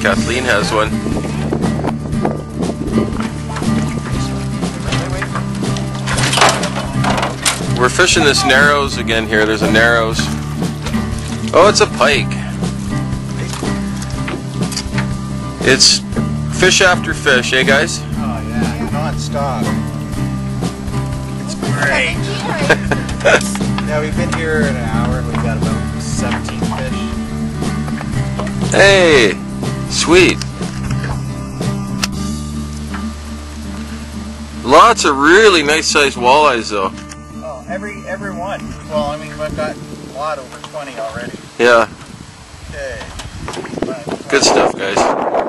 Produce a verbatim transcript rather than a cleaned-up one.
Kathleen has one. We're fishing this Narrows again here. There's a Narrows. Oh, it's a pike. It's fish after fish, eh guys? Oh yeah, non-stop. It's great. Yeah, we've been here an hour and we've got about seventeen fish. Hey, sweet. Lots of really nice sized walleyes though. Oh, every every one. Well, I mean, we've got a lot over twenty already. Yeah. Okay. Good stuff, guys.